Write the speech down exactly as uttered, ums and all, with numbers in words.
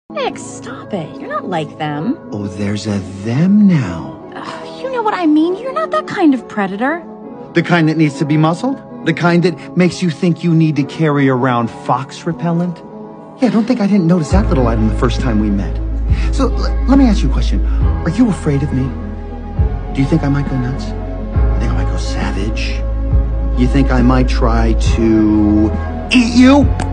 Nick, stop it. You're not like them. Oh, there's a them now. Ugh, you know what I mean. You're not that kind of predator. The kind that needs to be muzzled? The kind that makes you think you need to carry around fox repellent? Yeah, don't think I didn't notice that little item the first time we met. So, let me ask you a question. Are you afraid of me? Do you think I might go nuts? You think I might go savage? You think I might try to eat you?